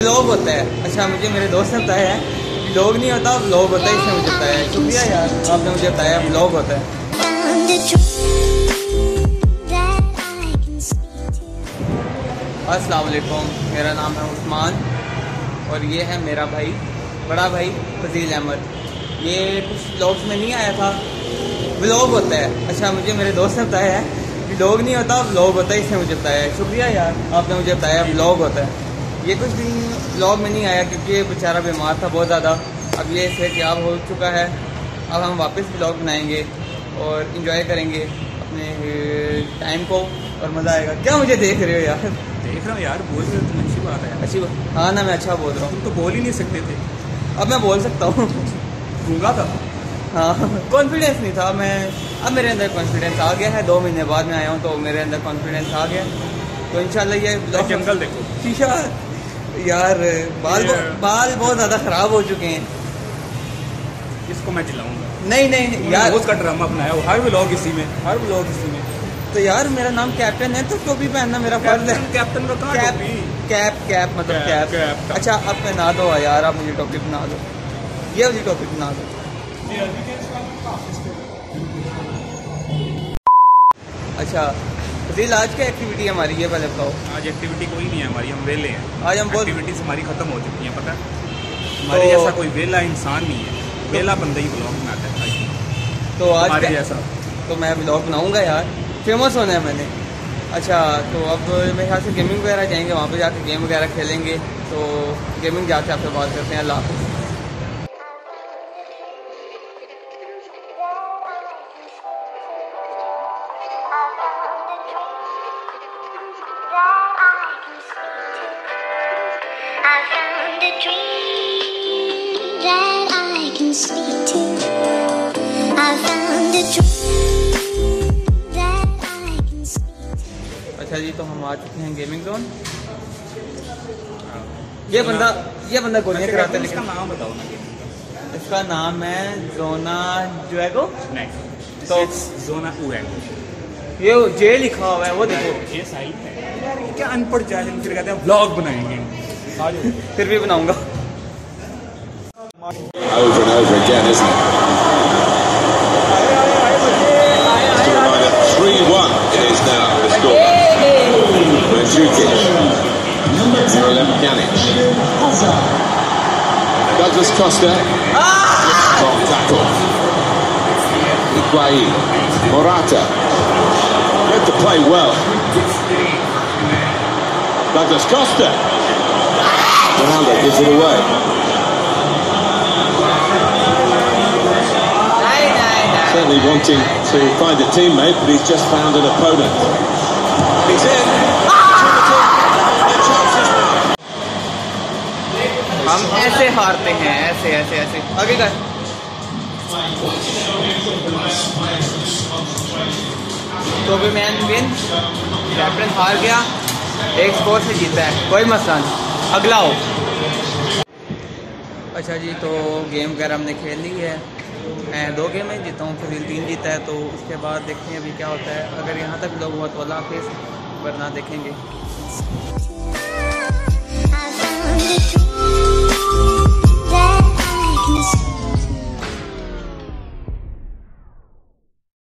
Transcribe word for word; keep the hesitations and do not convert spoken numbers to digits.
Vlog होता है। अच्छा, मुझे मेरे दोस्त ने बताया है व्लॉग नहीं होता, व्लॉग होता है, इसने मुझे बताया है। शुक्रिया यार, आपने मुझे बताया व्लॉग होता है। अस्सलाम वालेकुम, मेरा नाम है उस्मान और ये है मेरा भाई, बड़ा भाई फजील अहमद। ये कुछ व्लॉग्स में नहीं आया था, व्लॉग होता है। अच्छा, मुझे मेरे दोस्त ने बताया है व्लॉग नहीं होता, व्लॉग होता है, इसने मुझे बताया है। शुक्रिया यार, आपने मुझे बताया व्लॉग होता है। ये कुछ दिन व्लॉग में नहीं आया क्योंकि बेचारा बीमार था बहुत ज़्यादा। अब ये सेहतयाब हो चुका है, अब हम वापस व्लॉग बनाएंगे और इन्जॉय करेंगे अपने टाइम को और मज़ा आएगा। क्या मुझे देख रहे हो यार? देख रहा हूँ यार, बोल रहे हो तुम, अच्छी बात है। अच्छी बात, हाँ ना, मैं अच्छा बोल रहा हूँ। तुम तो बोल ही नहीं सकते थे, अब मैं बोल सकता हूँ। गूंगा था। हाँ, कॉन्फिडेंस नहीं था मैं, अब मेरे अंदर कॉन्फिडेंस आ गया है। दो महीने बाद में आया हूँ तो मेरे अंदर कॉन्फिडेंस आ गया। तो इंशाल्लाह ये जंगल देखो शीशा यार, बाल बाल बहुत ज़्यादा ख़राब हो चुके हैं। इसको मैं जिलाऊंगा। नहीं नहीं यार, उसका ड्रामा बनाया हो, हर व्लॉग इसी में, हर व्लॉग इसी में। तो यार मेरा नाम कैप्टन है तो टोपी पहनना मेरा फर्ज है। कैप्टन का कहाँ कैप टोपी? कैप कैप मतलब कैप, कैप। अच्छा अब पहना दो यार, आप मुझे टोपी पहना दो, ये वाली टोपी पहना दो। अच्छा फजील, आज क्या एक्टिविटी हमारी ये पहले बताओ। आज एक्टिविटी कोई नहीं है हमारी, हम वेले हैं। आज हम बहुत एक्टिविटीज हमारी खत्म हो चुकी हैं, पता है। हमारे जैसा कोई वेला इंसान नहीं है, वेला बंदा ही ब्लॉग बनाता है। तो आज हमारे जैसा तो मैं ब्लॉग बनाऊंगा यार, फेमस होना है मैंने। अच्छा, तो अब मेरे ख्याल से गेमिंग वगैरह जाएंगे, वहाँ पे जाके गेम वगैरह खेलेंगे। तो गेमिंग जाके आपसे बात करते हैं। अल्लाह हाफ़िज़। अच्छा जी, तो हम आ चुके हैं गेमिंग जोन। ये बंदा ये बंदा गोलियां कराता है, लेकिन इसका नाम बताओ ना। इसका नाम है जोना जुएगो। नहीं, तो जोना उएगो। ये जे लिखा हुआ है, वो देखो। ये सही है यार, ये क्या अनपढ़ जाहिल, फिर कहते हैं व्लॉग बनाएंगे। आ जाओ। फिर भी बनाऊंगा। Over and over again, isn't it? three one is now the score. Mandzukic, Miralem Pjanic, Douglas Costa, strong tackle. Higuain, Morata, had to play well. Douglas Costa, Ronaldo gives it away. Certainly wanting to find a teammate, but he's just found an opponent. He's in. हम ऐसे हारते हैं, ऐसे ऐसे ऐसे आगे कर। तो भी मैन विन, कैप्टन हार गया, एक स्कोर से जीता है, कोई मसला नहीं, अगला हो। अच्छा जी, तो गेम वगैरह हमने खेल ली है। मैं दो गेम में जीता हूँ, फजील तीन जीता है। तो उसके बाद देखते हैं अभी क्या होता है। अगर यहाँ तक लोग हुआ तो अल्लाह हाफिज़, वरना देखेंगे।